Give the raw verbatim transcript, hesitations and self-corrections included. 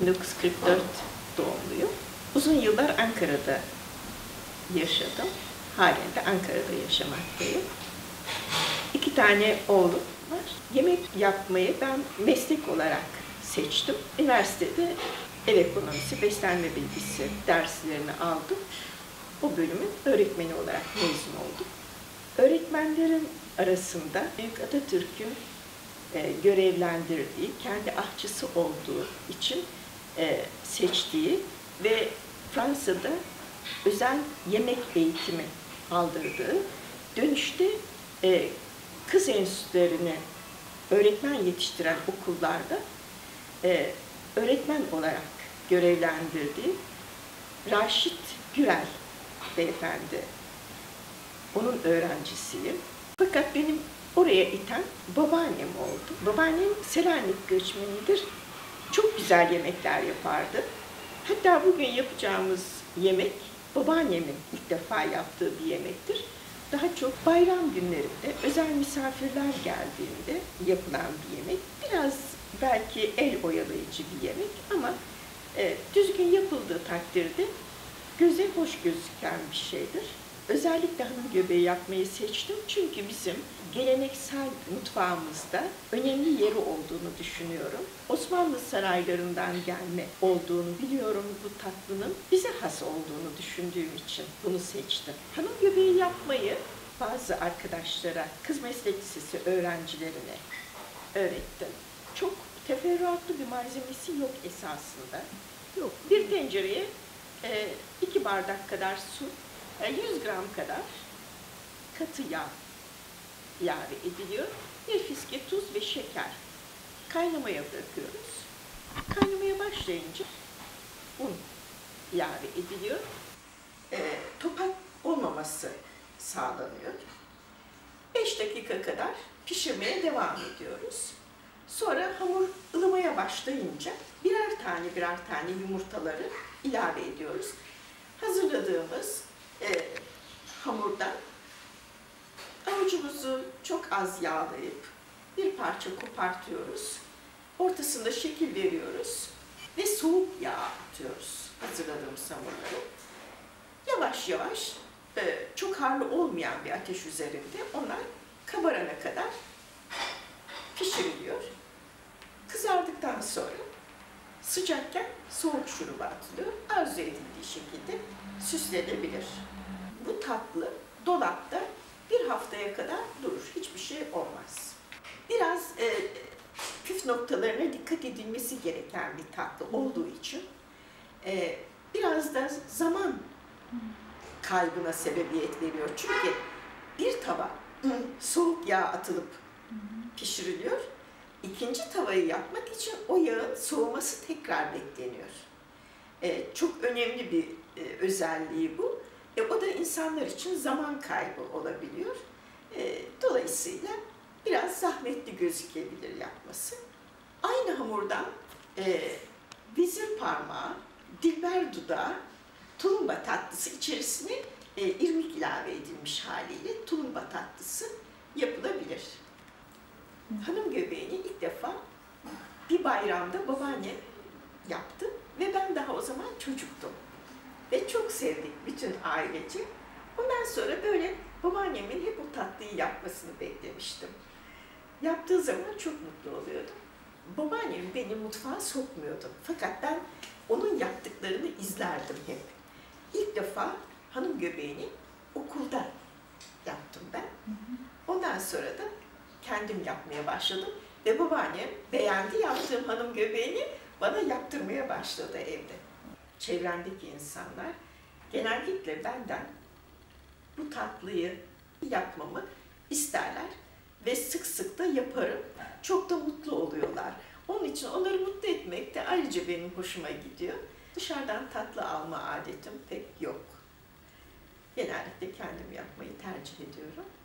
bin dokuz yüz kırk dört doğumluyum. Uzun yıllar Ankara'da yaşadım. Halen de Ankara'da yaşamaktayım. İki tane oğlum var. Yemek yapmayı ben meslek olarak seçtim. Üniversitede ev ekonomisi, beslenme bilgisi derslerini aldım. O bölümün öğretmeni olarak mezun oldum. Öğretmenlerin arasında Büyük Atatürk'ün e, görevlendirdiği, kendi ahçısı olduğu için e, seçtiği ve Fransa'da özel yemek eğitimi aldırdığı, dönüşte e, kız enstitülerine öğretmen yetiştiren okullarda e, öğretmen olarak görevlendirdiği Raşit Gürel beyefendi. Onun öğrencisiyim. Fakat benim oraya iten babaannem oldu. Babaannem Selanik göçmenidir. Çok güzel yemekler yapardı. Hatta bugün yapacağımız yemek babaannemin ilk defa yaptığı bir yemektir. Daha çok bayram günlerinde, özel misafirler geldiğinde yapılan bir yemek. Biraz belki el oyalayıcı bir yemek ama e, düzgün yapıldığı takdirde göze hoş gözüken bir şeydir. Özellikle hanım göbeği yapmayı seçtim çünkü bizim geleneksel mutfağımızda önemli yeri olduğunu düşünüyorum. Osmanlı saraylarından gelme olduğunu biliyorum bu tatlının. Bize has olduğunu düşündüğüm için bunu seçtim. Hanım göbeği yapmayı bazı arkadaşlara, kız meslek lisesi öğrencilerine öğrettim. Çok teferruatlı bir malzemesi yok esasında. Yok. Bir tencereye e, iki bardak kadar su, yüz gram kadar katı yağ ilave ediliyor. Bir fiske tuz ve şeker kaynamaya bırakıyoruz. Kaynamaya başlayınca un ilave ediliyor. E, topak olmaması sağlanıyor. beş dakika kadar pişirmeye devam ediyoruz. Sonra hamur ılımaya başlayınca birer tane birer tane yumurtaları ilave ediyoruz. Hazırladığımız e, hamurdan avucumuzu çok az yağlayıp bir parça kopartıyoruz. Ortasında şekil veriyoruz ve soğuk yağ atıyoruz hazırladığımız hamurları. Yavaş yavaş e, çok harlı olmayan bir ateş üzerinde onlar kabarana kadar pişiriliyor. Kızardıktan sonra sıcakken soğuk şuruba atılıyor. Arzu edildiği şekilde süslenebilir. Bu tatlı dolapta bir haftaya kadar durur. Hiçbir şey olmaz. Biraz e, püf noktalarına dikkat edilmesi gereken bir tatlı olduğu için e, biraz da zaman kaybına sebebiyet veriyor. Çünkü bir tava soğuk yağ atılıp pişiriliyor. İkinci tavayı yapmak için o yağın soğuması tekrar bekleniyor. Ee, çok önemli bir e, özelliği bu. E, o da insanlar için zaman kaybı olabiliyor. E, dolayısıyla biraz zahmetli gözükebilir yapması. Aynı hamurdan e, vezir parmağı, dilber dudağı, tulumba tatlısı içerisine e, irmik ilave edilmiş haliyle tulumba tatlısı yapılabilir. Hanım göbeğini ilk defa bir bayramda babaannem yaptı ve ben daha o zaman çocuktum. Ve çok sevdik bütün ailece. Ondan sonra böyle babaannemin hep o tatlıyı yapmasını beklemiştim. Yaptığı zaman çok mutlu oluyordum. Babaannem beni mutfağa sokmuyordu. Fakat ben onun yaptıklarını izlerdim hep. İlk defa hanım göbeğini okulda yaptım ben. Ondan sonra da kendim yapmaya başladım ve babaannem beğendi yaptığım hanım göbeğini bana yaptırmaya başladı evde. Çevremdeki insanlar genellikle benden bu tatlıyı yapmamı isterler ve sık sık da yaparım. Çok da mutlu oluyorlar. Onun için onları mutlu etmek de ayrıca benim hoşuma gidiyor. Dışarıdan tatlı alma adetim pek yok. Genellikle kendim yapmayı tercih ediyorum.